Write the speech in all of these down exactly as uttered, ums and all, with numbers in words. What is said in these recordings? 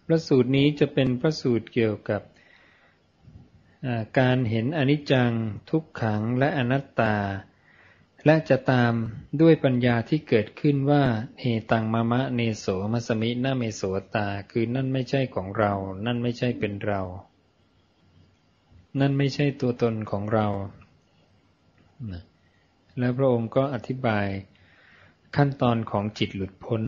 ระสูตรนี้จะเป็นพระสูตรเกี่ยวกับการเห็นอนิจจังทุกขังและอนัตตาและจะตามด้วยปัญญาที่เกิดขึ้นว่าเฮตังมะมะเนโสมัสสมินะเมโสตาคือนั่นไม่ใช่ของเรานั่นไม่ใช่เป็นเรานั่นไม่ใช่ตัวตนของเราแล้วพระองค์ก็อธิบายขั้นตอนของจิตหลุดพ้น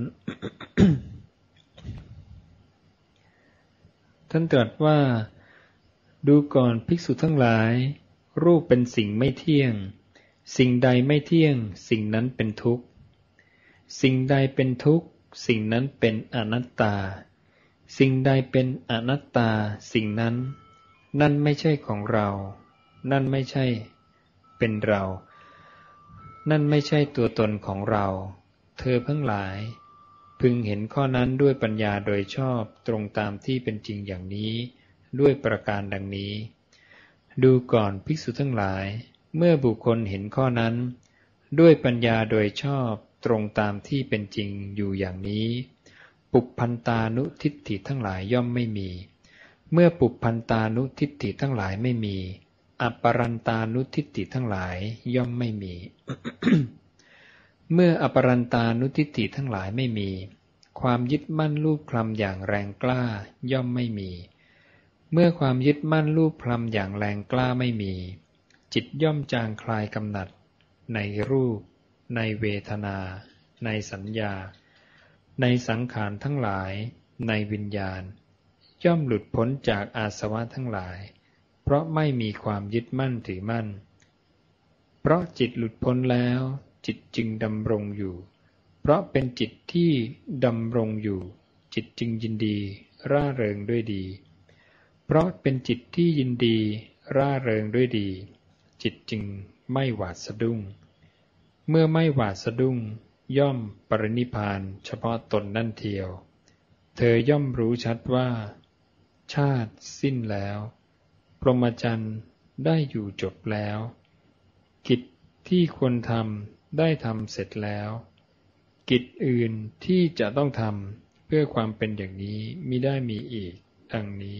ท่านตรัสว่าดูก่อนภิกษุทั้งหลายรูปเป็นสิ่งไม่เที่ยงสิ่งใดไม่เที่ยงสิ่งนั้นเป็นทุกข์สิ่งใดเป็นทุกข์สิ่งนั้นเป็นอนัตตาสิ่งใดเป็นอนัตตาสิ่งนั้นนั่นไม่ใช่ของเรานั่นไม่ใช่เป็นเรานั่นไม่ใช่ตัวตนของเราเธอทั้งหลายพึงเห็นข้อนั้นด้วยปัญญาโดยชอบตรงตามที่เป็นจริงอย่างนี้ด้วยประการดังนี้ดูก่อนภิกษุทั้งหลายเมื่อบุคคลเห็นข้อนั้นด้วยปัญญาโดยชอบตรงตามที่เป็นจริงอยู่อย่างนี้ปุพพันตานุทิฏฐิทั้งหลายย่อมไม่มีเมื่อปุพพันตานุทิฏฐิทั้งหลายไม่มีอปรันตานุทิฏฐิทั้งหลายย่อมไม่มี เมื่ออปรันตานุทิฏฐิทั้งหลายไม่มีความยึดมั่นรูปคลำอย่างแรงกล้าย่อมไม่มีเมื่อความยึดมั่นรูปคลำอย่างแรงกล้าไม่มีจิตย่อมจางคลายกำหนัดในรูปในเวทนาในสัญญาในสังขารทั้งหลายในวิญญาณย่อมหลุดพ้นจากอาสวะทั้งหลายเพราะไม่มีความยึดมั่นถือมั่นเพราะจิตหลุดพ้นแล้วจิตจึงดำรงอยู่เพราะเป็นจิตที่ดำรงอยู่จิตจึงยินดีร่าเริงด้วยดีเพราะเป็นจิตที่ยินดีร่าเริงด้วยดีจิตจึงไม่หวาดสะดุ้งเมื่อไม่หวาดสะดุ้งย่อมปรินิพพานเฉพาะตนนั่นเทียวเธอย่อมรู้ชัดว่าชาติสิ้นแล้วพรหมจรรย์ได้อยู่จบแล้วกิจที่ควรทำได้ทำเสร็จแล้วกิจอื่นที่จะต้องทำเพื่อความเป็นอย่างนี้มิได้มีอีกดังนี้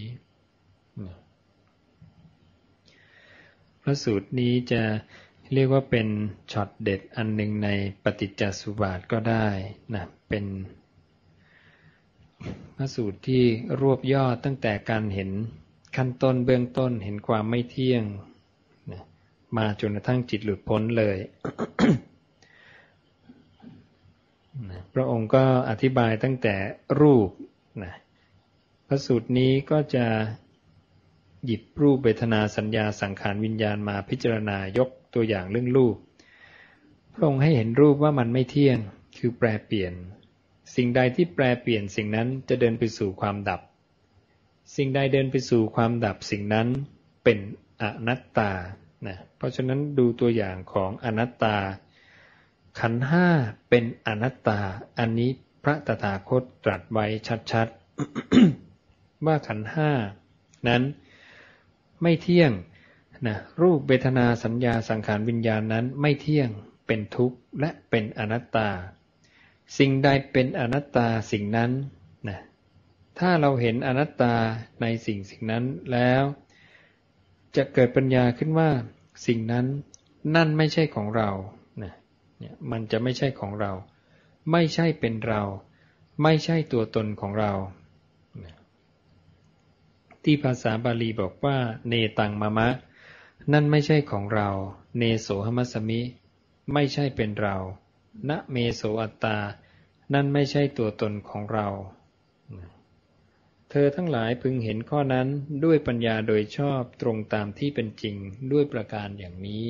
พระสูตรนี้จะเรียกว่าเป็นช็อตเด็ดอันหนึ่งในปฏิจจสุบาทก็ได้นะเป็นพระสูตรที่รวบยอดตั้งแต่การเห็นขั้นต้นเบื้องต้นเห็นความไม่เที่ยงนะมาจนกระทั่งจิตหลุดพ้นเลย นะพระองค์ก็อธิบายตั้งแต่รูปนะพระสูตรนี้ก็จะหยิบรูปเวทนาสัญญาสังขารวิญญาณมาพิจารณายกตัวอย่างเรื่องรูปพระองค์ให้เห็นรูปว่ามันไม่เที่ยงคือแปรเปลี่ยนสิ่งใดที่แปรเปลี่ยนสิ่งนั้นจะเดินไปสู่ความดับสิ่งใดเดินไปสู่ความดับสิ่งนั้นเป็นอนัตตานะเพราะฉะนั้นดูตัวอย่างของอนัตตาขันธ์ห้าเป็นอนัตตาอันนี้พระตถาคตตรัสไว้ชัดๆ ว่าขันธ์ห้านั้นไม่เที่ยงนะรูปเวทนาสัญญาสังขารวิญญาณนั้นไม่เที่ยงเป็นทุกข์และเป็นอนัตตาสิ่งใดเป็นอนัตตาสิ่งนั้นนะถ้าเราเห็นอนัตตาในสิ่งสิ่งนั้นแล้วจะเกิดปัญญาขึ้นว่าสิ่งนั้นนั่นไม่ใช่ของเรานะเนี่ยมันจะไม่ใช่ของเราไม่ใช่เป็นเราไม่ใช่ตัวตนของเราที่ภาษาบาลีบอกว่าเนตังมะมะนั่นไม่ใช่ของเราเนโสหมัสสมิไม่ใช่เป็นเรานะเมโสอัตตานั่นไม่ใช่ตัวตนของเราเธอทั้งหลายพึงเห็นข้อนั้นด้วยปัญญาโดยชอบตรงตามที่เป็นจริงด้วยประการอย่างนี้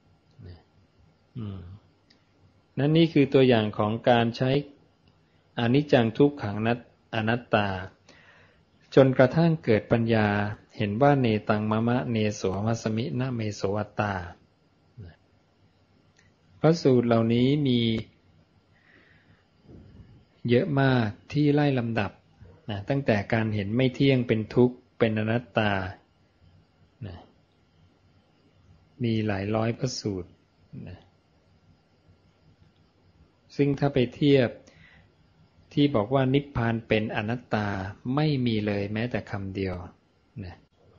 นั่นนี่คือตัวอย่างของการใช้อนิจจังทุกขังอนัตตาจนกระทั่งเกิดปัญญาเห็นว่าเนตังมะมะเนโสมัสสมินะเมโสอัตตาพระสูตรเหล่านี้มีเยอะมากที่ไล่ลำดับนะตั้งแต่การเห็นไม่เที่ยงเป็นทุกข์เป็นอนัตตานะมีหลายร้อยพระสูตรนะซึ่งถ้าไปเทียบที่บอกว่านิพพานเป็นอนัตตาไม่มีเลยแม้แต่คำเดียวนะ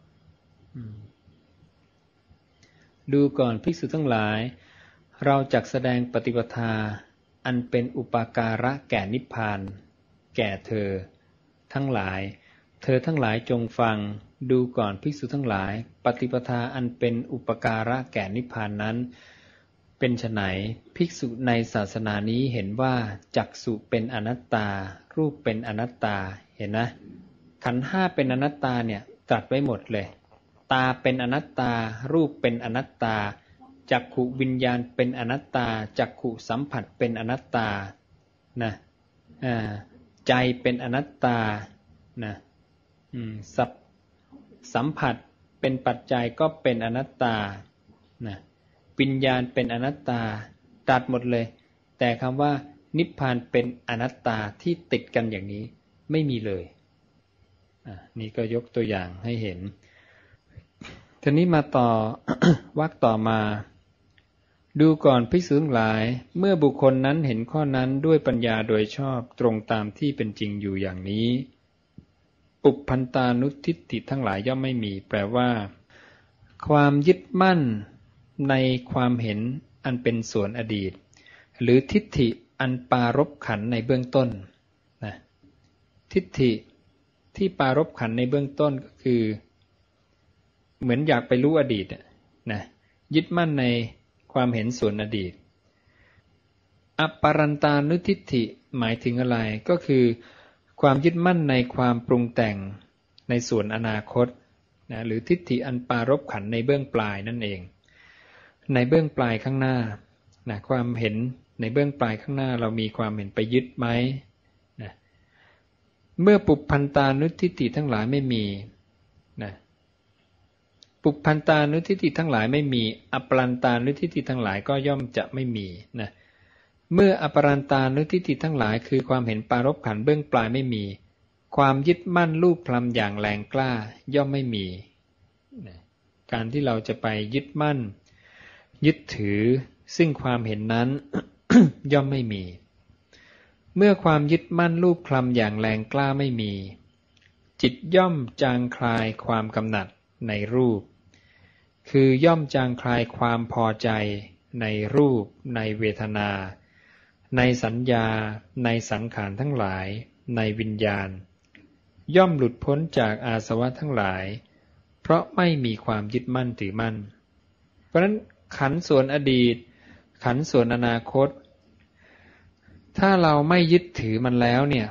ดูก่อนภิกษุทั้งหลายเราจักแสดงปฏิปทาอันเป็นอุปการะแก่นิพพานแก่เธอทั้งหลายเธอทั้งหลายจงฟังดูก่อนภิกษุทั้งหลายปฏิปทาอันเป็นอุปการะแก่นิพพานนั้นเป็นไฉนภิกษุในศาสนานี้เห็นว่าจักษุเป็นอนัตตารูปเป็นอนัตตาเห็นนะขันธ์ห้าเป็นอนัตตาเนี่ยตรัสไว้หมดเลยตาเป็นอนัตตารูปเป็นอนัตตาจักขุวิญญาณเป็นอนัตตาจักขุสัมผัสเป็นอนัตตานะอ่าใจเป็นอนัตตานะอืมสัพสัมผัสเป็นปัจจัยก็เป็นอนัตตานะวิญญาณเป็นอนัตตาตัดหมดเลยแต่คำว่านิพพานเป็นอนัตตาที่ติดกันอย่างนี้ไม่มีเลยอ่ะนี่ก็ยกตัวอย่างให้เห็นทีนี้มาต่อ วรรคต่อมาดูก่อนภิกษุทั้งหลายเมื่อบุคคลนั้นเห็นข้อนั้นด้วยปัญญาโดยชอบตรงตามที่เป็นจริงอยู่อย่างนี้ปุพพันตานุทิฏฐิทั้งหลายย่อมไม่มีแปลว่าความยึดมั่นในความเห็นอันเป็นส่วนอดีตหรือทิฏฐิอันปารภขันธ์ในเบื้องต้นนะทิฏฐิที่ปารภขันธ์ในเบื้องต้นก็คือเหมือนอยากไปรู้อดีตนะยึดมั่นในความเห็นส่วนอดีตอปรันตานุทิฏฐิหมายถึงอะไรก็คือความยึดมั่นในความปรุงแต่งในส่วนอนาคตนะหรือทิฏฐิอันปารภขันธ์ในเบื้องปลายนั่นเองในเบื้องปลายข้างหน้านะความเห็นในเบื้องปลายข้างหน้าเรามีความเห็นไปยึดไหมนะเมื่อปุพพันตานุทิฏฐิทั้งหลายไม่มีนะปุพพันตานุทิฏฐิทั้งหลายไม่มีอปรันตานุทิฏฐิทั้งหลายก็ย่อมจะไม่มีนะเมื่ออปรันตานุทิฏฐิทั้งหลายคือความเห็นปารภขันธ์เบื้องปลายไม่มีความยึดมั่นรูปพลัมอย่างแรงกล้าย่อมไม่มีนะการที่เราจะไปยึดมั่นยึดถือซึ่งความเห็นนั้น ย่อมไม่มีเมื่อความยึดมั่นรูปคลำอย่างแรงกล้าไม่มีจิตย่อมจางคลายความกำหนัดในรูปคือย่อมจางคลายความพอใจในรูปในเวทนาในสัญญาในสังขารทั้งหลายในวิญญาณย่อมหลุดพ้นจากอาสวะทั้งหลายเพราะไม่มีความยึดมั่นถือมั่นเพราะฉะนั้นขันธ์ส่วนอดีตขันธ์ส่วนอนาคตถ้าเราไม่ยึดถือมันแล้วเนี่ย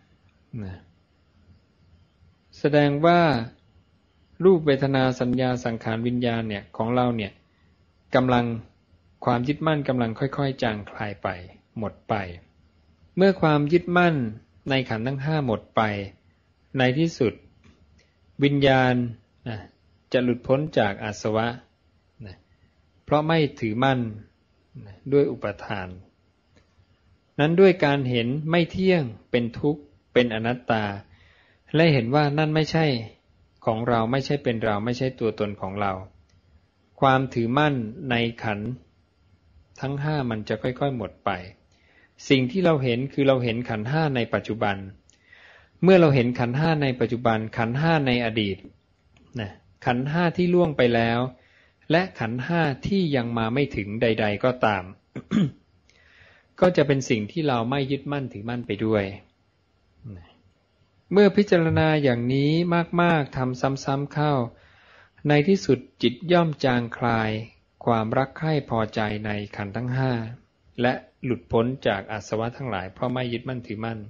แสดงว่ารูปเวทนาสัญญาสังขารวิญญาณเนี่ยของเราเนี่ยกำลังความยึดมั่นกำลังค่อยๆจางคลายไปหมดไปเมื่อความยึดมั่นในขันธ์ทั้งห้าหมดไปในที่สุดวิญญาณจะหลุดพ้นจากอาสวะเพราะไม่ถือมั่นด้วยอุปทานนั้นด้วยการเห็นไม่เที่ยงเป็นทุกข์เป็นอนัตตาและเห็นว่านั่นไม่ใช่ของเราไม่ใช่เป็นเราไม่ใช่ตัวตนของเราความถือมั่นในขันธ์ทั้งห้ามันจะค่อยๆหมดไปสิ่งที่เราเห็นคือเราเห็นขันธ์ห้าในปัจจุบันเมื่อเราเห็นขันธ์ห้าในปัจจุบันขันธ์ห้าในอดีตนะขันธ์ห้าที่ล่วงไปแล้วและขันธ์ห้าที่ยังมาไม่ถึงใดๆก็ตาม ก็จะเป็นสิ่งที่เราไม่ยึดมั่นถือมั่นไปด้วยเมื่อพิจารณาอย่างนี้มากๆทำซ้ำๆเข้าในที่สุดจิตย่อมจางคลายความรักใคร่พอใจในขันธ์ทั้งห้าและหลุดพ้นจากอาสวะทั้งหลายเพราะไม่ยึดมั่นถือมั่น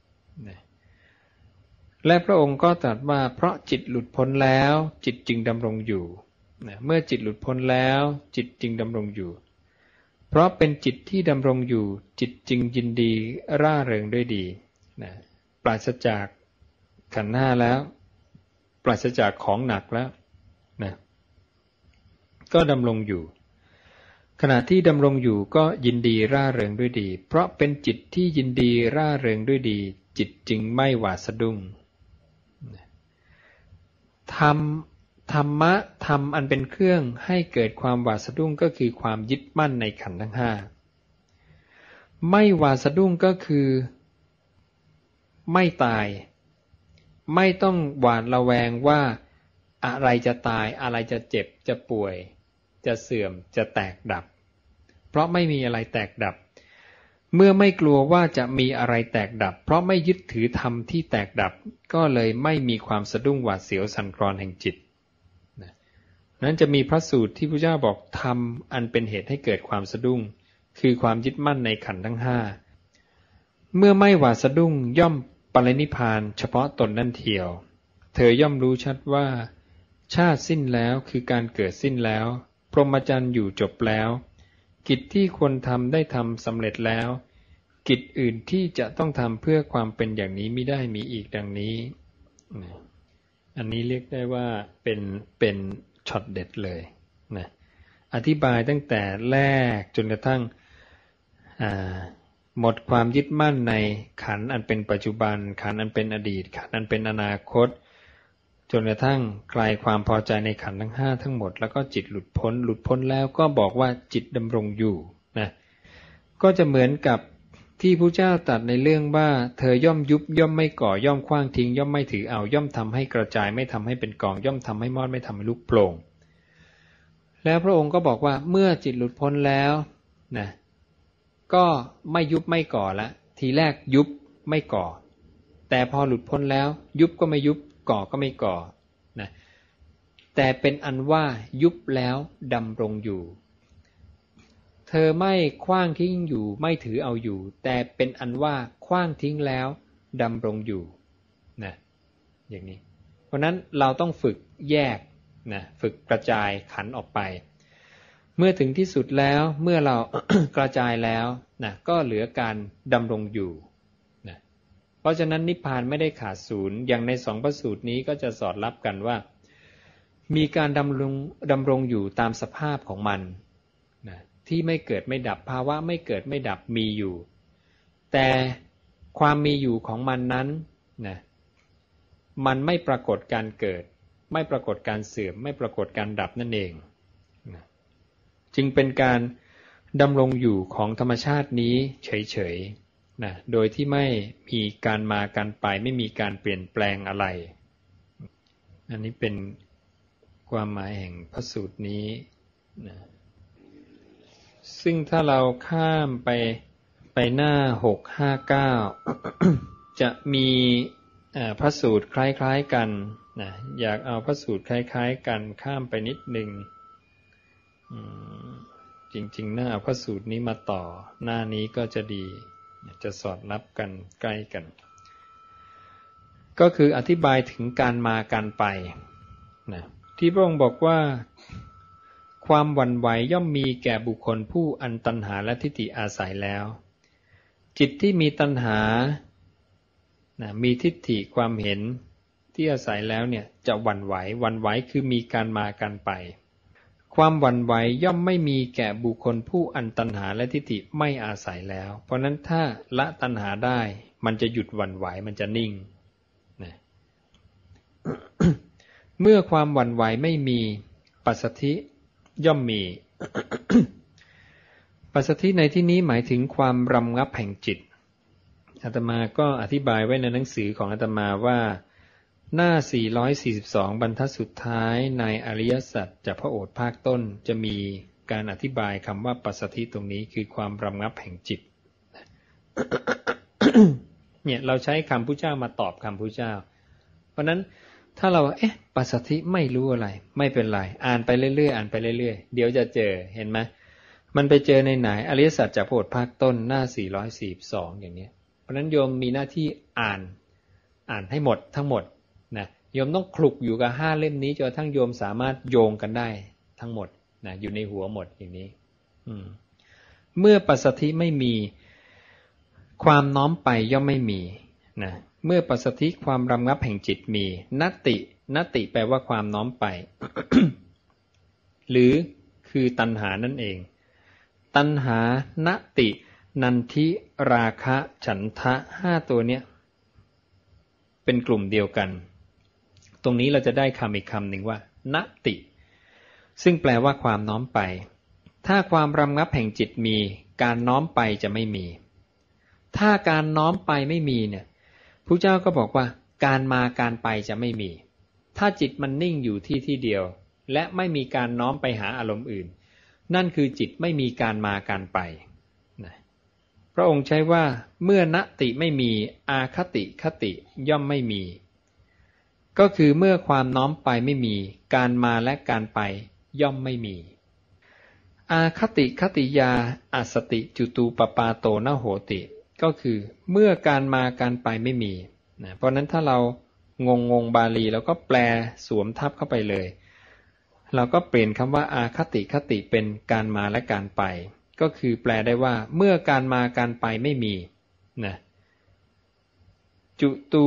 และพระองค์ก็ตรัสว่าเพราะจิตหลุดพ้นแล้วจิตจึงดำรงอยู่เมื่อจิตหลุดพ้นแล้วจิตจึงดำรงอยู่เพราะเป็นจิตที่ดำรงอยู่จิตจึงยินดีร่าเริงด้วยดีนะปราศจากขันธ์ห้าแล้วปราศจากของหนักแล้วนะก็ดำรงอยู่ขณะที่ดำรงอยู่ก็ยินดีร่าเริงด้วยดีเพราะเป็นจิตที่ยินดีร่าเริงด้วยดีจิตจึงไม่หวาดสะดุ้งธรรมธรรมะธรรมอันเป็นเครื่องให้เกิดความหวาดสะดุ้งก็คือความยึดมั่นในขันธ์ทั้งห้าไม่หวาดสะดุ้งก็คือไม่ตายไม่ต้องหวาดระแวงว่าอะไรจะตายอะไรจะเจ็บจะป่วยจะเสื่อมจะแตกดับเพราะไม่มีอะไรแตกดับเมื่อไม่กลัวว่าจะมีอะไรแตกดับเพราะไม่ยึดถือธรรมที่แตกดับก็เลยไม่มีความสะดุ้งหวาดเสียวสั่นคลอนแห่งจิตนั้นจะมีพระสูตรที่พระเจ้าบอกธรรมอันเป็นเหตุให้เกิดความสะดุ้งคือความยึดมั่นในขันธ์ทั้งห้าเมื่อไม่หวาดสะดุ้งย่อมปรินิพพานเฉพาะตนนั่นเทียวเธอย่อมรู้ชัดว่าชาติสิ้นแล้วคือการเกิดสิ้นแล้วพรหมจรรย์อยู่จบแล้วกิจที่ควรทำได้ทำสำเร็จแล้วกิจอื่นที่จะต้องทำเพื่อความเป็นอย่างนี้มิได้มีอีกดังนี้อันนี้เรียกได้ว่าเป็นเป็นช็อตเด็ดเลยนะอธิบายตั้งแต่แรกจนกระทั่งหมดความยึดมั่นในขันธ์อันเป็นปัจจุบันขันธ์อันเป็นอดีตขันธ์อันเป็นอนาคตจนกระทั่งคลายความพอใจในขันธ์ทั้งห้าทั้งหมดแล้วก็จิตหลุดพ้นหลุดพ้นแล้วก็บอกว่าจิตดำรงอยู่นะก็จะเหมือนกับที่พระเจ้าตรัสในเรื่องว่าเธอย่อมยุบย่อมไม่ก่อย่อมขว้างทิ้งย่อมไม่ถือเอาย่อมทำให้กระจายไม่ทำให้เป็นกองย่อมทำให้มอดไม่ทำให้ลุกโผล่แล้วพระองค์ก็บอกว่าเมื่อจิตหลุดพ้นแล้วนะก็ไม่ยุบไม่ก่อละทีแรกยุบไม่ก่อแต่พอหลุดพ้นแล้วยุบก็ไม่ยุบก่อก็ไม่ก่อนะแต่เป็นอันว่ายุบแล้วดำรงอยู่เธอไม่ขว้างทิ้งอยู่ไม่ถือเอาอยู่แต่เป็นอันว่าขว้างทิ้งแล้วดำรงอยู่นะอย่างนี้เพราะนั้นเราต้องฝึกแยกนะฝึกกระจายขันธ์ออกไปเมื่อถึงที่สุดแล้วเมื่อเรา กระจายแล้วนะก็เหลือการดำรงอยู่นะเพราะฉะนั้นนิพพานไม่ได้ขาดศูนย์อย่างในสองพระสูตรนี้ก็จะสอดรับกันว่ามีการดำรงดำรงอยู่ตามสภาพของมันนะที่ไม่เกิดไม่ดับภาวะไม่เกิดไม่ดับมีอยู่แต่ความมีอยู่ของมันนั้นนะมันไม่ปรากฏการเกิดไม่ปรากฏการเสื่อมไม่ปรากฏการดับนั่นเองนะจึงเป็นการดำรงอยู่ของธรรมชาตินี้เฉยๆนะโดยที่ไม่มีการมาการไปไม่มีการเปลี่ยนแปลงอะไรอันนี้เป็นความหมายแห่งพระสูตรนี้นะซึ่งถ้าเราข้ามไปไปหน้าหกห้าเก้า จะมีพระสูตรคล้ายๆกันนะอยากเอาพระสูตรคล้ายๆกันข้ามไปนิดหนึ่งจริงๆน่าเอาพระสูตรนี้มาต่อหน้านี้ก็จะดีจะสอดรับกันใกล้กันก็คืออธิบายถึงการมาการไปนะที่พระองค์บอกว่าความหวั่นไหวย่อมมีแก่บุคคลผู้อันตัณหาและทิฏฐิอาศัยแล้วจิตที่มีตัณหานะมีทิฏฐิความเห็นที่อาศัยแล้วเนี่ยจะหวั่นไหวหวั่นไหวคือมีการมาการไปความหวั่นไหวย่อมไม่มีแก่บุคคลผู้อันตัณหาและทิฏฐิไม่อาศัยแล้วเพราะนั้นถ้าละตัณหาได้มันจะหยุดหวั่นไหวมันจะนิ่งนะ เมื่อความหวั่นไหวไม่มีปัสสัทธิย่อมมี ปัสสัทธิในที่นี้หมายถึงความรำงับแห่งจิตอาตมาก็อธิบายไว้ในหนังสือของอาตมาว่าหน้าสี่ร้อยสี่สิบสองบรรทัดสุดท้ายในอริยสัจจากพระโอษฐ์ภาคต้นจะมีการอธิบายคำว่าปัสสัทธิตรงนี้คือความรำงับแห่งจิต เนี่ยเราใช้คำพุทธเจ้ามาตอบคำพุทธเจ้าเพราะนั้นถ้าเราเอ๊ะปัสสัทธิไม่รู้อะไรไม่เป็นไรอ่านไปเรื่อยๆอ่านไปเรื่อยๆเดี๋ยวจะเจอเห็นไหมมันไปเจอในไหนอริยสัจจากพระโอษฐ์ภาคต้นหน้าสี่ร้อยสี่สิบสองอย่างนี้เพราะนั้นโยมมีหน้าที่อ่านอ่านให้หมดทั้งหมดนะโยมต้องคลุกอยู่กับห้าเล่มนี้จนทั้งโยมสามารถโยงกันได้ทั้งหมดนะอยู่ในหัวหมดอย่างนี้อืมเมื่อปัสสัทธิไม่มีความน้อมไปย่อมไม่มีนะเมื่อปัสสัทธิความรำงับแห่งจิตมีนัตตินัตติแปลว่าความน้อมไป หรือคือตัณหานั่นเองตัณหานตินันทิราคะฉันทะห้าตัวเนี้ยเป็นกลุ่มเดียวกันตรงนี้เราจะได้คำอีกคำหนึ่งว่านติซึ่งแปลว่าความน้อมไปถ้าความรำงับแห่งจิตมีการน้อมไปจะไม่มีถ้าการน้อมไปไม่มีเนี่ยพระเจ้าก็บอกว่าการมาการไปจะไม่มีถ้าจิตมันนิ่งอยู่ที่ที่เดียวและไม่มีการน้อมไปหาอารมณ์อื่นนั่นคือจิตไม่มีการมาการไปนะพระองค์ใช้ว่าเมื่อนติไม่มีอาคติคติย่อมไม่มีก็คือเมื่อความน้อมไปไม่มีการมาและการไปย่อมไม่มีอาคติคติยาอสติจุตูปปาโตนโหติก็คือเมื่อการมาการไปไม่มีนะเพราะนั้นถ้าเรางงงงบาลีแล้วก็แปลสวมทับเข้าไปเลยเราก็เปลี่ยนคำว่าอาคติคติเป็นการมาและการไปก็คือแปลได้ว่าเมื่อการมาการไปไม่มีนะจุตู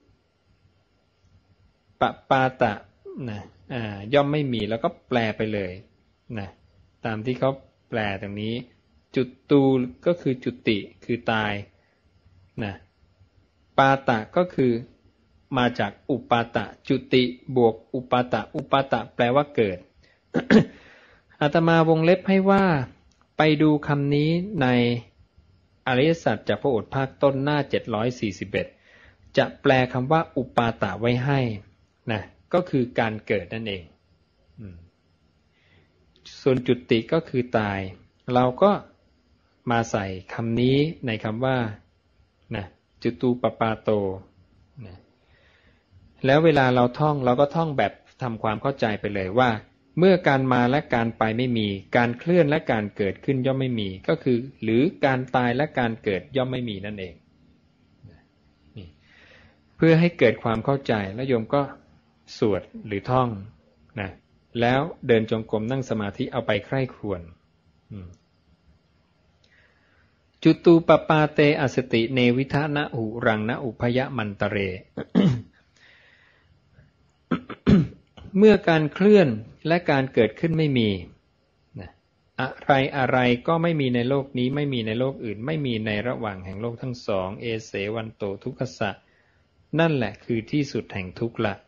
ปปาตะนะอ่าย่อมไม่มีแล้วก็แปลไปเลยนะตามที่เขาแปลตรงนี้จุตูก็คือจุติคือตายนะปาตะก็คือมาจากอุปาตะจุติบวกอุปาตะอุปาตะแปลว่าเกิด อาตมาวงเล็บให้ว่าไปดูคำนี้ในอริยสัจจากพระโอษฐ์ภาคต้นหน้าเจ็ดร้อยสี่สิบเอ็ดจะแปลคำว่าอุปาตะไว้ให้นะก็คือการเกิดนั่นเองส่วนจุติก็คือตายเราก็มาใส่คำนี้ในคำว่านะจุตูปปาโตนะแล้วเวลาเราท่องเราก็ท่องแบบทำความเข้าใจไปเลยว่าเมื่อการมาและการไปไม่มีการเคลื่อนและการเกิดขึ้นย่อมไม่มีก็คือหรือการตายและการเกิดย่อมไม่มีนั่นเองนี่เพื่อให้เกิดความเข้าใจแล้วโยมก็สวดหรือท่องนะแล้วเดินจงกรมนั่งสมาธิเอาไปใคร่ครวญจุตูปปาเตอสติเนวิทะนะหุรังนะอุพยมันตเร เมื่อการเคลื่อนและการเกิดขึ้นไม่มีนะอะไรอะไรก็ไม่มีในโลกนี้ไม่มีในโลกอื่นไม่มีในระหว่างแห่งโลกทั้งสองเอเสวันโตทุกขสะนั่นแหละคือที่สุดแห่งทุกข์ละ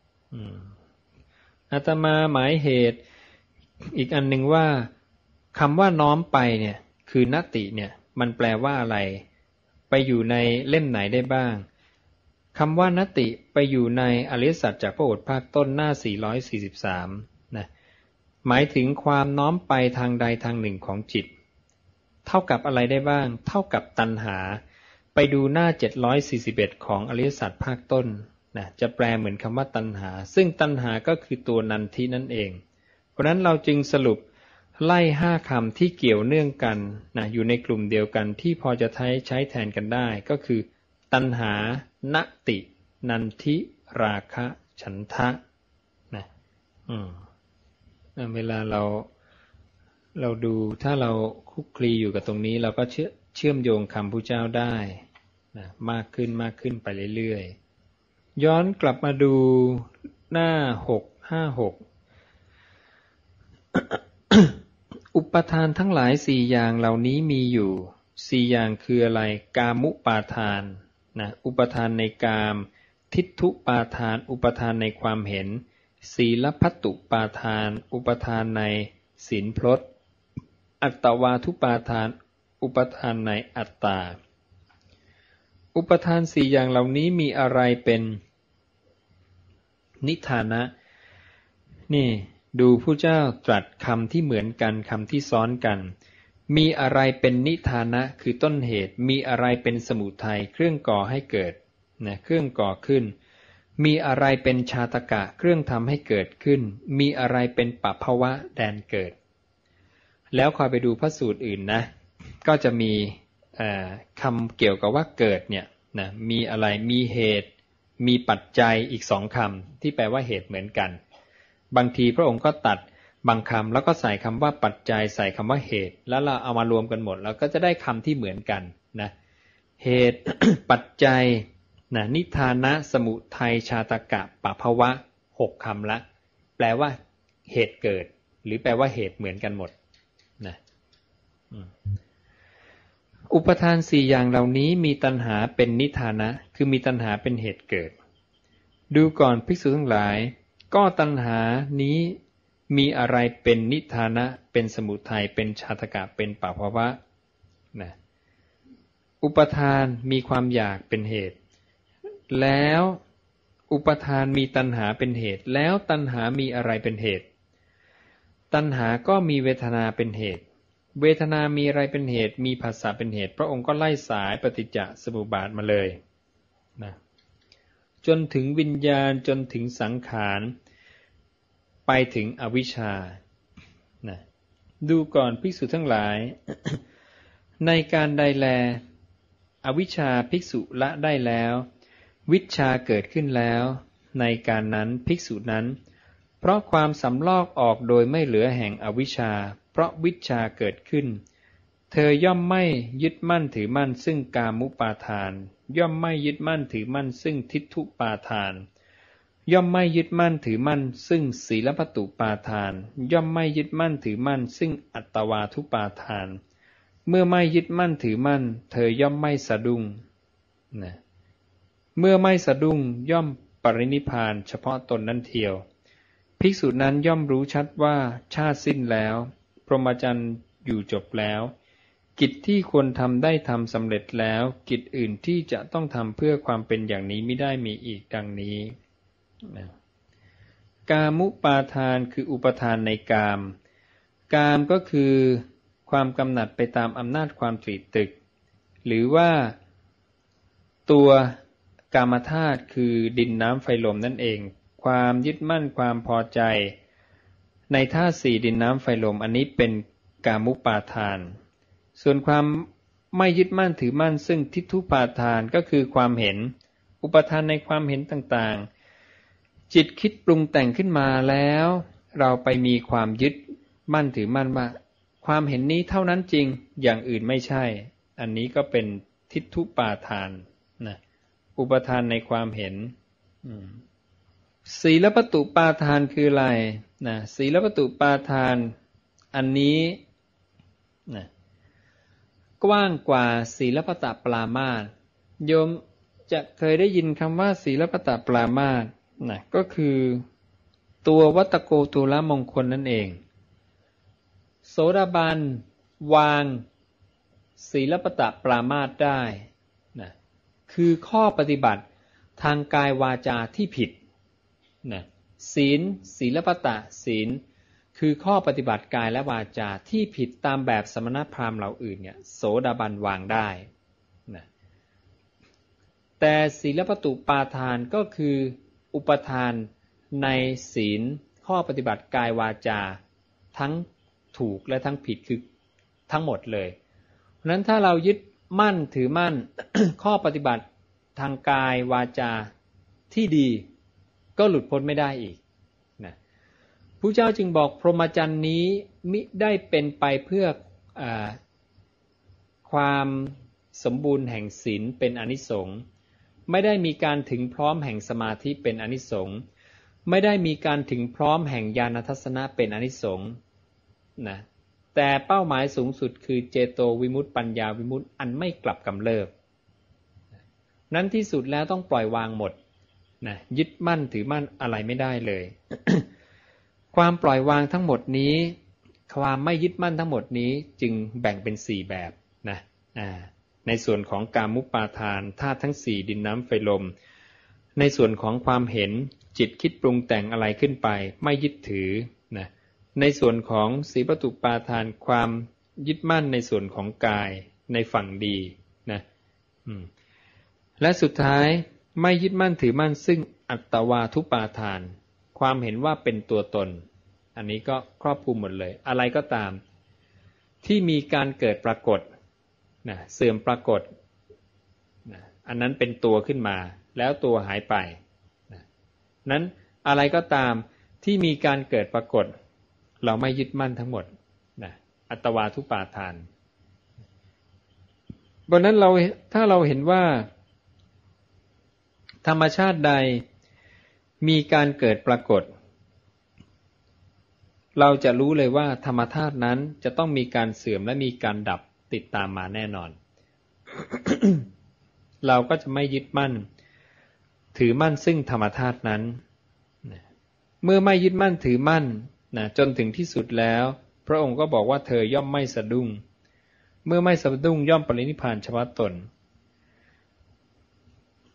อาตมาหมายเหตุอีกอันหนึ่งว่าคำว่าน้อมไปเนี่ยคือนติเนี่ยมันแปลว่าอะไรไปอยู่ในเล่มไหนได้บ้างคำว่านติไปอยู่ในอริยสัจจากพระโอษฐ์ภาคต้นหน้าสี่ร้อยสี่สิบสามนะหมายถึงความน้อมไปทางใดทางหนึ่งของจิตเท่ากับอะไรได้บ้างเท่ากับตัณหาไปดูหน้าเจ็ดร้อยสี่สิบเอ็ดของอริยสัจภาคต้นนะจะแปลเหมือนคำว่าตัณหาซึ่งตัณหาก็คือตัวนันทินั่นเองเพราะนั้นเราจึงสรุปไล่ห้าคำที่เกี่ยวเนื่องกันนะอยู่ในกลุ่มเดียวกันที่พอจะใช้ใช้แทนกันได้ก็คือตัณหานตินันทิราคะฉันทะนะอืมเวลาเราเราดูถ้าเราคลุกคลีอยู่กับตรงนี้เราก็เชื่อเชื่อมโยงคำพุทธเจ้าได้นะมากขึ้นมากขึ้นไปเรื่อยๆย้อนกลับมาดูหน้าหกห้าหก อุปทานทั้งหลายสี่อย่างเหล่านี้มีอยู่สี่อย่างคืออะไรกามุปาทานนะอุปทานในกามทิฏฐุปาทานอุปทานในความเห็นศีลพัตตุปาทานอุปทานในศีลพลดอัตตวาทุปาทานอุปทานในอัตตาอุปทานสี่อย่างเหล่านี้มีอะไรเป็นนิทานะนี่ดูผู้เจ้าตรัสคำที่เหมือนกันคำที่ซ้อนกันมีอะไรเป็นนิทานะคือต้นเหตุมีอะไรเป็นสมุทัยเครื่องก่อให้เกิดนะเครื่องก่อขึ้นมีอะไรเป็นชาตกะเครื่องทำให้เกิดขึ้นมีอะไรเป็นปัพพวะแดนเกิดแล้วคอยไปดูพระสูตรอื่นนะก็จะมีคำเกี่ยวกับว่าเกิดเนี่ยนะมีอะไรมีเหตุมีปัจจัยอีกสองคำที่แปลว่าเหตุเหมือนกันบางทีพระองค์ก็ตัดบางคำแล้วก็ใส่คำว่าปัจจัยใส่คำว่าเหตุแล้วเราเอามารวมกันหมดแล้วก็จะได้คำที่เหมือนกันนะเหตุ ปัจจัยนะนิทานะสมุทัยชาตกะปัพพวะหกคำละแปลว่าเหตุเกิดหรือแปลว่าเหตุเหมือนกันหมดนะอุปทานสี่อย่างเหล่านี้มีตัณหาเป็นนิทานะคือมีตัณหาเป็นเหตุเกิดดูก่อนภิกษุทั้งหลายก็ตัณหานี้มีอะไรเป็นนิทานะเป็นสมุทัยเป็นชาตกะเป็นปัพพวะนะอุปทานมีความอยากเป็นเหตุแล้วอุปทานมีตัณหาเป็นเหตุแล้วตัณหามีอะไรเป็นเหตุตัณหาก็มีเวทนาเป็นเหตุเวทนามีอะไรเป็นเหตุมีผัสสะเป็นเหตุพระองค์ก็ไล่สายปฏิจจสมุปบาทมาเลยนะจนถึงวิญญาณจนถึงสังขารไปถึงอวิชชานะดูก่อนภิกษุทั้งหลาย ในการใดแลอวิชชาภิกษุละได้แล้ววิชชาเกิดขึ้นแล้วในการนั้นภิกษุนั้นเพราะความสำลอกออกโดยไม่เหลือแห่งอวิชชาเพราะวิชชาเกิดขึ้นเธอย่อมไม่ยึดมั่นถือมั่นซึ่งกามุปาทานย่อมไม่ยึดมั่นถือมั่นซึ่งทิฏฐุปาทานย่อมไม่ยึดมั่นถือมั่นซึ่งศีลปตุปาทานย่อมไม่ยึดมั่นถือมั่นซึ่งอัตตวาทุปาทานเมื่อไม่ยึดมั่นถือมั่นเธอย่อมไม่สะดุ้งนะเมื่อไม่สะดุ้งย่อมปรินิพพานเฉพาะตนนั้นเทียวภิกษุนั้นย่อมรู้ชัดว่าชาติสิ้นแล้วพรหมจรรย์อยู่จบแล้วกิจที่ควรทำได้ทำสำเร็จแล้วกิจอื่นที่จะต้องทำเพื่อความเป็นอย่างนี้ไม่ได้มีอีกดังนี้นะกามุปาทานคืออุปทานในกามกามก็คือความกำหนัดไปตามอำนาจความตรีตึกหรือว่าตัวกามธาตุคือดินน้ำไฟลมนั่นเองความยึดมั่นความพอใจในธาตุสี่ดินน้ำไฟลมอันนี้เป็นกามุปาทานส่วนความไม่ยึดมั่นถือมั่นซึ่งทิฏฐุปาทานก็คือความเห็นอุปทานในความเห็นต่างๆจิตคิดปรุงแต่งขึ้นมาแล้วเราไปมีความยึดมั่นถือมั่นว่าความเห็นนี้เท่านั้นจริงอย่างอื่นไม่ใช่อันนี้ก็เป็นทิฏฐุปาทานนะอุปทานในความเห็นศีลปตุปาทานคืออะไรนะศีลปตุปาทานอันนี้นะกว้างกว่าศีลปตปรามาสโยมจะเคยได้ยินคำว่าศีลปตปรามาสนะก็คือตัววัตตโกตุลมงคลนั่นเองโสดาบันวางศีลปตปรามาสได้นะคือข้อปฏิบัติทางกายวาจาที่ผิดนะศีลศีลปตะศีลคือข้อปฏิบัติกายและวาจาที่ผิดตามแบบสมณพราหมณ์เหล่าอื่นเนี่ยโสดาบันวางได้นะแต่ศีลปตุปาทานก็คืออุปทานในศีลข้อปฏิบัติกายวาจาทั้งถูกและทั้งผิดคือทั้งหมดเลยเพราะฉะนั้นถ้าเรายึดมั่นถือมั่น ข้อปฏิบัติทางกายวาจาที่ดีก็หลุดพ้นไม่ได้อีกนะพระเจ้าจึงบอกพรหมจรรย์นี้มิได้เป็นไปเพื่ออความสมบูรณ์แห่งศีลเป็นอานิสงส์ไม่ได้มีการถึงพร้อมแห่งสมาธิเป็นอานิสงส์ไม่ได้มีการถึงพร้อมแห่งญาณทัศนะเป็นอานิสงส์นะแต่เป้าหมายสูงสุดคือเจโตวิมุตติปัญญาวิมุตติอันไม่กลับกำเริบนั้นที่สุดแล้วต้องปล่อยวางหมดนะยึดมั่นถือมั่นอะไรไม่ได้เลย ความปล่อยวางทั้งหมดนี้ความไม่ยึดมั่นทั้งหมดนี้จึงแบ่งเป็นสี่แบบนะอ่าในส่วนของกามุปาทานธาตุทั้งสี่ดินน้ำไฟลมในส่วนของความเห็นจิตคิดปรุงแต่งอะไรขึ้นไปไม่ยึดถือนะในส่วนของศีลปตุปาทานความยึดมั่นในส่วนของกายในฝั่งดีนะอืมและสุดท้ายไม่ยึดมั่นถือมั่นซึ่งอัตตวาทุปาทานความเห็นว่าเป็นตัวตนอันนี้ก็ครอบคลุมหมดเลยอะไรก็ตามที่มีการเกิดปรากฏนะเสื่อมปรากฏนะอันนั้นเป็นตัวขึ้นมาแล้วตัวหายไปนะนั้นอะไรก็ตามที่มีการเกิดปรากฏเราไม่ยึดมั่นทั้งหมดนะอัตตวาทุปาทานบนนั้นเราถ้าเราเห็นว่าธรรมชาติใดมีการเกิดปรากฏเราจะรู้เลยว่าธรรมธาตุนั้นจะต้องมีการเสื่อมและมีการดับติดตามมาแน่นอน เราก็จะไม่ยึดมั่นถือมั่นซึ่งธรรมธาตุนั้นเมื่อไม่ยึดมั่นถือมั่นนะจนถึงที่สุดแล้วพระองค์ก็บอกว่าเธอย่อมไม่สะดุ้งเมื่อไม่สะดุ้งย่อมปรินิพพานเฉพาะตน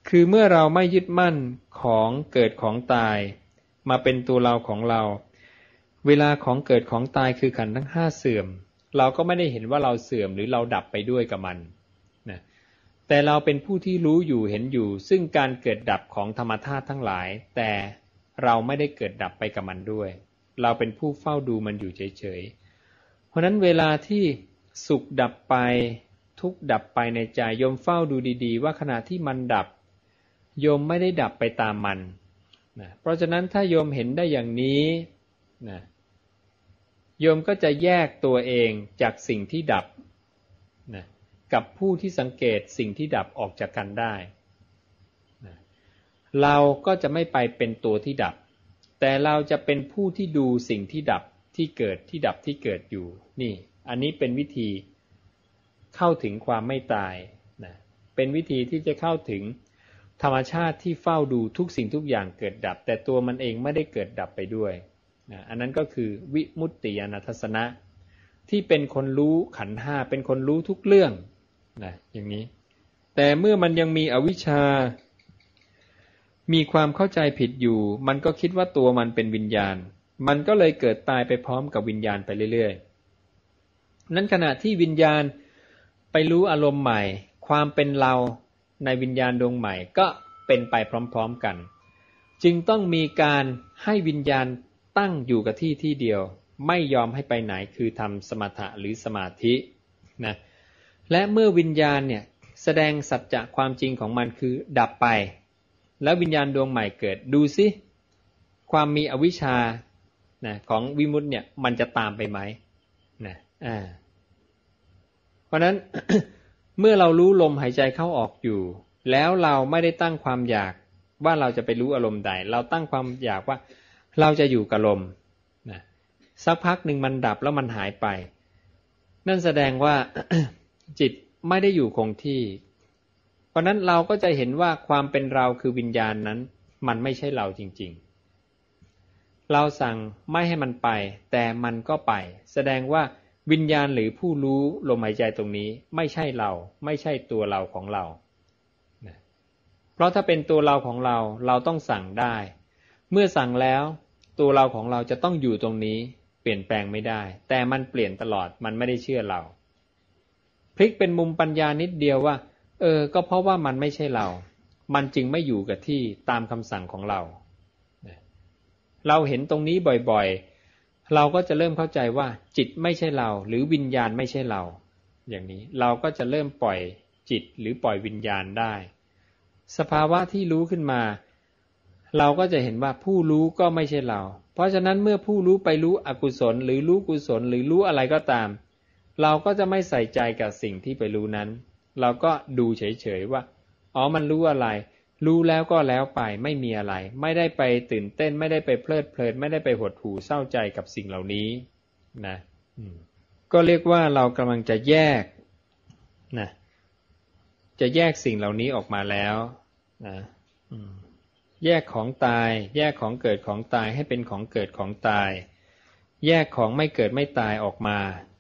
คือเมื่อเราไม่ยึดมั่นของเกิดของตายมาเป็นตัวเราของเราเวลาของเกิดของตายคือขันธ์ทั้งห้าเสื่อมเราก็ไม่ได้เห็นว่าเราเสื่อมหรือเราดับไปด้วยกับมันนะแต่เราเป็นผู้ที่รู้อยู่เห็นอยู่ซึ่งการเกิดดับของธรรมธาตุทั้งหลายแต่เราไม่ได้เกิดดับไปกับมันด้วยเราเป็นผู้เฝ้าดูมันอยู่เฉยๆเพราะนั้นเวลาที่สุขดับไปทุกข์ดับไปในใจโยมเฝ้าดูดีๆว่าขณะที่มันดับโยมไม่ได้ดับไปตามมันนะเพราะฉะนั้นถ้าโยมเห็นได้อย่างนี้นะโยมก็จะแยกตัวเองจากสิ่งที่ดับนะกับผู้ที่สังเกตสิ่งที่ดับออกจากกันได้นะเราก็จะไม่ไปเป็นตัวที่ดับแต่เราจะเป็นผู้ที่ดูสิ่งที่ดับที่เกิดที่ดับที่เกิดอยู่นี่อันนี้เป็นวิธีเข้าถึงความไม่ตายนะเป็นวิธีที่จะเข้าถึงธรรมชาติที่เฝ้าดูทุกสิ่งทุกอย่างเกิดดับแต่ตัวมันเองไม่ได้เกิดดับไปด้วยนะอันนั้นก็คือวิมุตติญาณทัสสนะที่เป็นคนรู้ขันธ์ห้าเป็นคนรู้ทุกเรื่องนะอย่างนี้แต่เมื่อมันยังมีอวิชชามีความเข้าใจผิดอยู่มันก็คิดว่าตัวมันเป็นวิญญาณมันก็เลยเกิดตายไปพร้อมกับวิญญาณไปเรื่อยๆนั้นขณะที่วิญญาณไปรู้อารมณ์ใหม่ความเป็นเราในวิญญาณดวงใหม่ก็เป็นไปพร้อมๆกันจึงต้องมีการให้วิญญาณตั้งอยู่กับที่ที่เดียวไม่ยอมให้ไปไหนคือทำสมถะหรือสมาธินะและเมื่อวิญญาณเนี่ยแสดงสัจจะความจริงของมันคือดับไปแล้ววิญญาณดวงใหม่เกิดดูสิความมีอวิชชานะของวิมุตติเนี่ยมันจะตามไปไหมนะอ่าเพราะนั้น เมื่อเรารู้ลมหายใจเข้าออกอยู่แล้วเราไม่ได้ตั้งความอยากว่าเราจะไปรู้อารมณ์ใดเราตั้งความอยากว่าเราจะอยู่กับลมนะสักพักหนึ่งมันดับแล้วมันหายไปนั่นแสดงว่า จิตไม่ได้อยู่คงที่เพราะนั้นเราก็จะเห็นว่าความเป็นเราคือวิญญาณนั้นมันไม่ใช่เราจริงๆเราสั่งไม่ให้มันไปแต่มันก็ไปแสดงว่าวิญญาณหรือผู้รู้ลมหายใจตรงนี้ไม่ใช่เราไม่ใช่ตัวเราของเรานะเพราะถ้าเป็นตัวเราของเราเราต้องสั่งได้เมื่อสั่งแล้วตัวเราของเราจะต้องอยู่ตรงนี้เปลี่ยนแปลงไม่ได้แต่มันเปลี่ยนตลอดมันไม่ได้เชื่อเราพลิกเป็นมุมปัญญานิดเดียวว่าเออก็เพราะว่ามันไม่ใช่เรามันจึงไม่อยู่กับที่ตามคำสั่งของเราเราเห็นตรงนี้บ่อยๆเราก็จะเริ่มเข้าใจว่าจิตไม่ใช่เราหรือวิญญาณไม่ใช่เราอย่างนี้เราก็จะเริ่มปล่อยจิตหรือปล่อยวิญญาณได้สภาวะที่รู้ขึ้นมาเราก็จะเห็นว่าผู้รู้ก็ไม่ใช่เราเพราะฉะนั้นเมื่อผู้รู้ไปรู้อกุศลหรือรู้กุศลหรือรู้อะไรก็ตามเราก็จะไม่ใส่ใจกับสิ่งที่ไปรู้นั้นเราก็ดูเฉยๆว่าอ๋อมันรู้อะไรรู้แล้วก็แล้วไปไม่มีอะไรไม่ได้ไปตื่นเต้นไม่ได้ไปเพลิดเพลินไม่ได้ไปหดหู่เศร้าใจกับสิ่งเหล่านี้นะก็เรียกว่าเรากำลังจะแยกนะจะแยกสิ่งเหล่านี้ออกมาแล้วนะแยกของตายแยกของเกิดของตายให้เป็นของเกิดของตายแยกของไม่เกิดไม่ตายออกมา